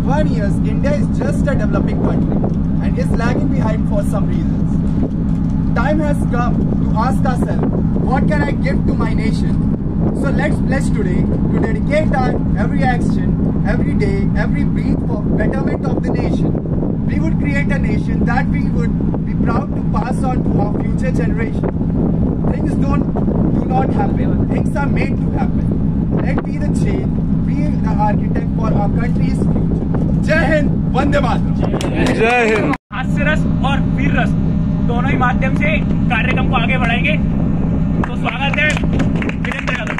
1 year, India is just a developing country and is lagging behind for some reasons. Time has come to ask ourselves, what can I give to my nation? So let's pledge today to dedicate our every action, every day, every breath for betterment of the nation. We would create a nation that we would be proud to pass on to our future generation. Things do not happen. Things are made to happen. Let's be the change, be the architect for our country's future. जय हिंद, वंदे मातरम। जय हिंद। हास्य रस और वीर रस दोनों ही माध्यम से कार्यक्रम को आगे बढ़ाएंगे। तो स्वागत है वीरेंद्र यादव।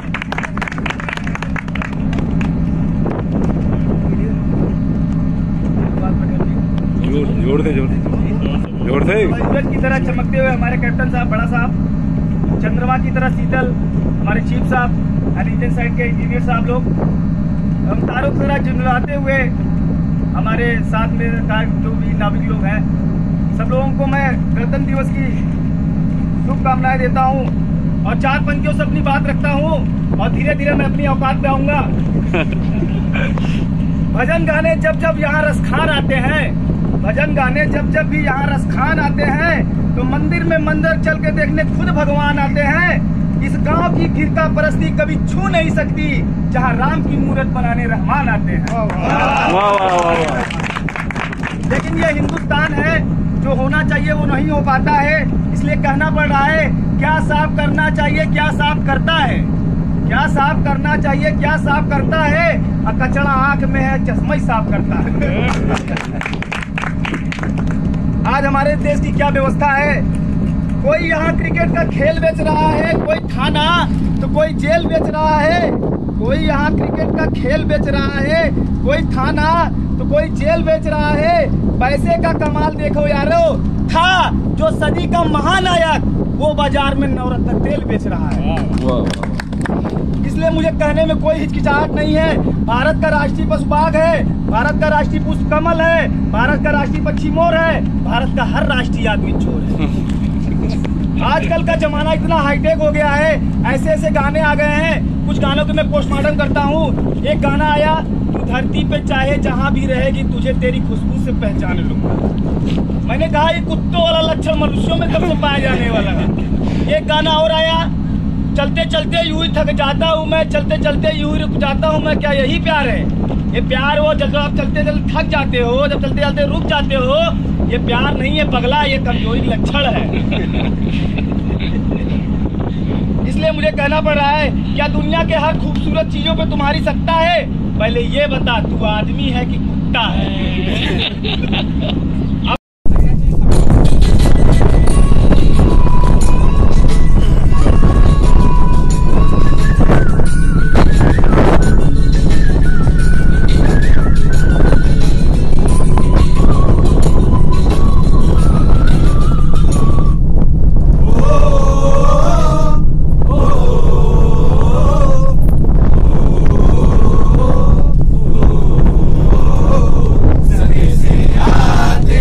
जोर दे सूरज की तरह चमकते हुए हमारे कैप्टन साहब, बड़ा साहब, चंद्रमा की तरह शीतल हमारे चीफ साहब और इंजन साइड के इंजीनियर साहब लोग, हम तारों की तरह झिलमिलाते हुए हमारे साथ में जो भी नाविक लोग हैं, सब लोगों को मैं गणतंत्र दिवस की शुभकामनाएं देता हूं और 4 पंक्तियों से अपनी बात रखता हूं और धीरे धीरे मैं अपनी औकात पे आऊंगा। भजन गाने जब जब यहाँ रसखान आते हैं, भजन गाने जब जब भी यहाँ रसखान आते हैं, तो मंदिर में मंदिर चल के देखने खुद भगवान आते हैं। इस गांव की फिरका परस्ती कभी छू नहीं सकती जहां राम की मूरत बनाने रहमान आते हैं। लेकिन ये हिंदुस्तान है, जो होना चाहिए वो नहीं हो पाता है, इसलिए कहना पड़ रहा है क्या साफ करना चाहिए, क्या साफ करता है, क्या साफ करना चाहिए, क्या साफ करता है। कचरा आंख में है, चश्मा ही साफ करता है। आज हमारे देश की क्या व्यवस्था है, कोई यहाँ क्रिकेट का खेल बेच रहा है, कोई थाना तो कोई जेल बेच रहा है, कोई यहाँ क्रिकेट का खेल बेच रहा है, कोई थाना तो कोई जेल बेच रहा है। पैसे का कमाल देखो यारो, था जो सदी का महानायक वो बाजार में नवरत्न तेल बेच रहा है। इसलिए मुझे कहने में कोई हिचकिचाहट नहीं है। भारत का राष्ट्रीय पशु बाघ है, भारत का राष्ट्रीय पुष्प कमल है, भारत का राष्ट्रीय पक्षी मोर है, भारत का हर राष्ट्रीय आदमी चोर है। आजकल का जमाना इतना हाईटेक हो गया है, ऐसे ऐसे गाने आ गए हैं। कुछ गानों के मैं पोस्टमार्टम करता हूँ। एक गाना आया, तू धरती पे चाहे जहाँ भी रहेगी, तुझे तेरी खुशबू से पहचान लूंगा। मैंने कहा ये कुत्तों वाला लक्षण मनुष्यों में कब से पाया जाने वाला है। एक गाना और आया, चलते चलते यूं ही थक जाता हूँ मैं, चलते चलते यूं ही रुक जाता हूँ मैं, क्या यही प्यार है? ये प्यार वो जब आप चलते चलते थक जाते हो, जब चलते चलते रुक जाते हो, ये प्यार नहीं है पगला, ये कमजोरी लक्षण है। इसलिए मुझे कहना पड़ रहा है, क्या दुनिया के हर खूबसूरत चीजों पे तुम्हारी सत्ता है? पहले ये बता, तू आदमी है कि कुत्ता है? Sandeshe Aate,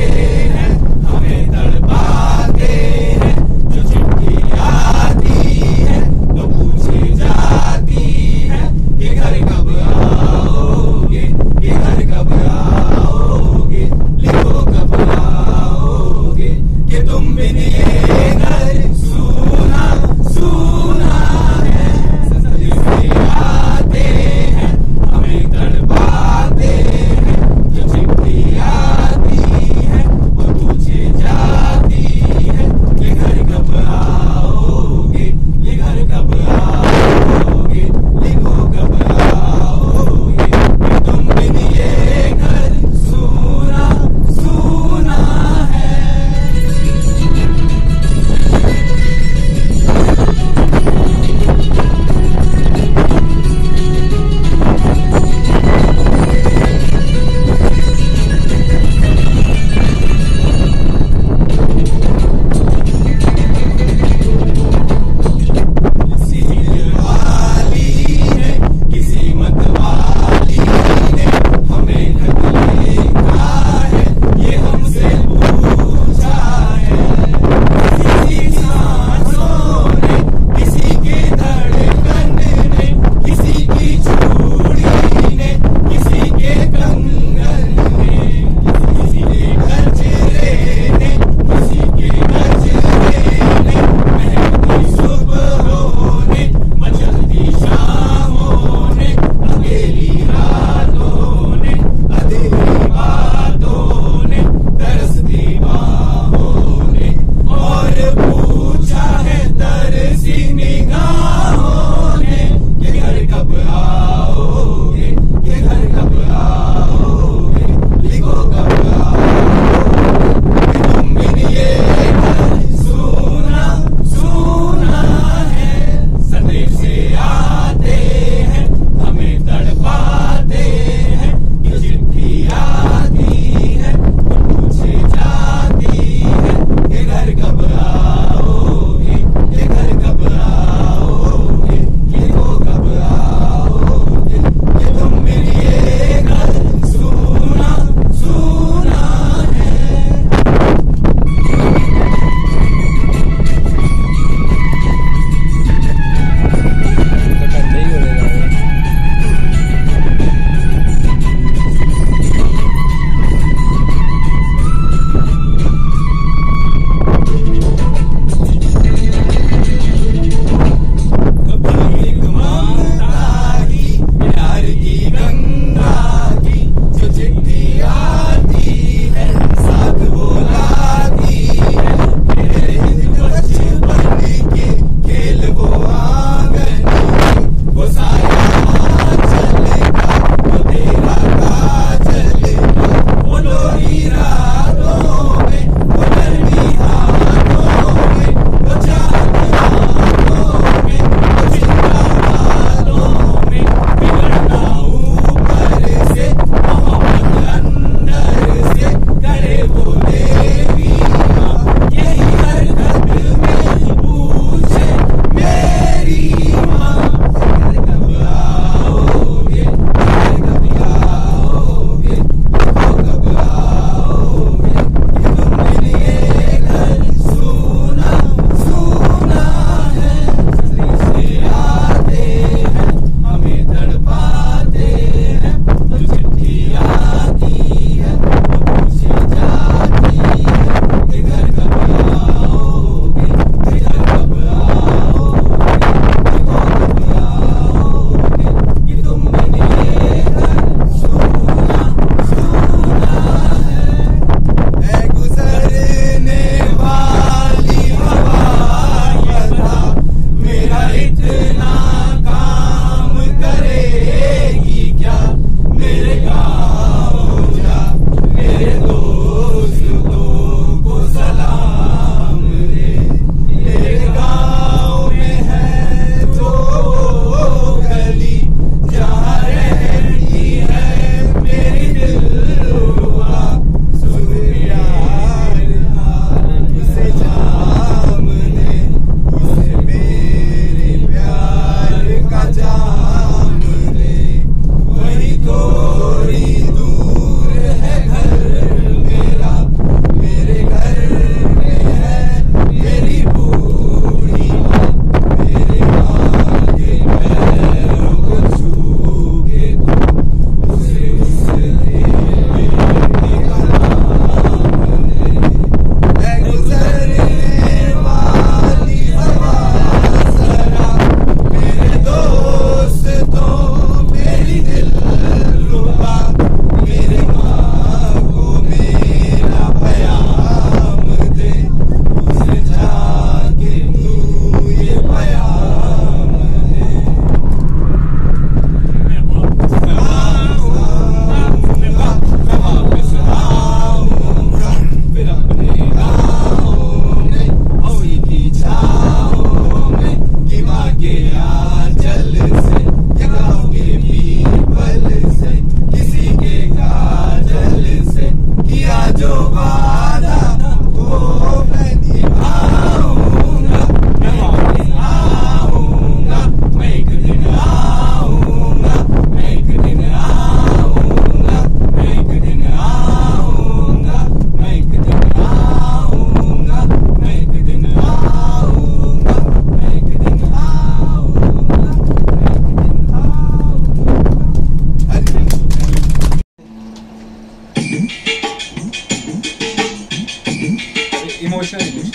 emotional.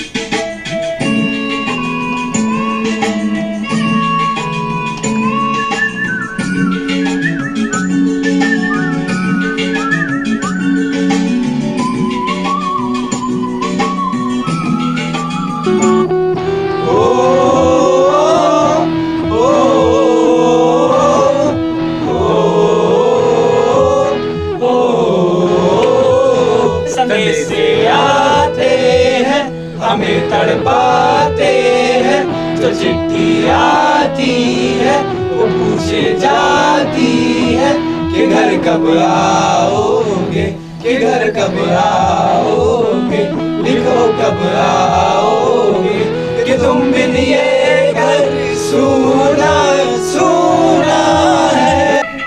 संदेशे आते हैं हमें तड़पाते हैं, जो चिट्ठी आती है वो पूछे जाती है कि घर कब आओगे, कि घर कब आओगे, लिखो कब आओगे, कि तुम बिन ये घर सूना सूना है।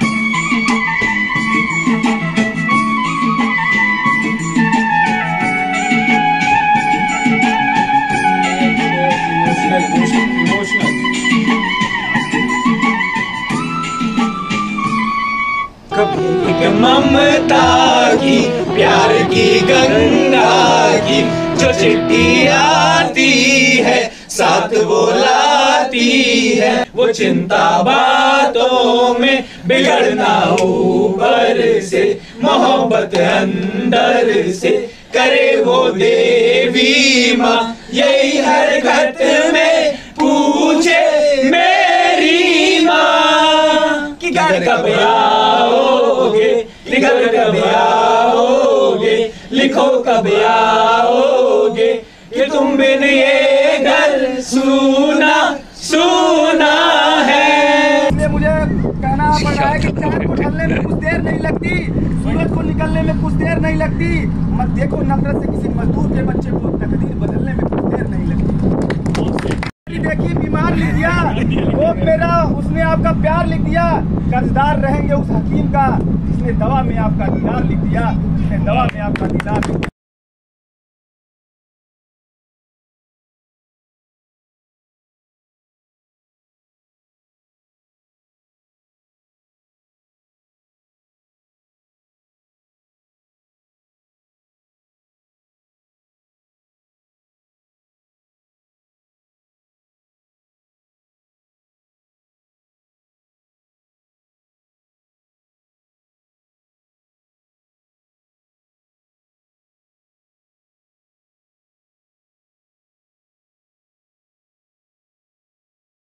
एक ममता की प्यार की गंगा की जो चिट्ठी आती है साथ वो लाती है, वो चिंता बातों में बिगड़ना ऊपर से, मोहब्बत अंदर से करे वो देवी माँ, यही हरकत में पूछे मेरी माँ कि घर कब आओगे, घर कब आओगे, लिखो कब आओगे, कि तुम बिन ये घर सूना सूना है। इसलिए मुझे कहना पड़ रहा है कि चांद को ढलने में कुछ देर नहीं लगती, सूरज को निकलने में कुछ देर नहीं लगती, मत देखो नफरत से किसी मजदूर के बच्चे को तकदीर बदलने में कुछ देर नहीं लगती। देखिए बीमार लिख दिया वो मेरा, उसने आपका प्यार लिख दिया, कर्जदार रहेंगे उस हकीम का जिसने दवा में आपका दीदार लिख दिया, जिसने दवा में आपका दीदार लिख दिया।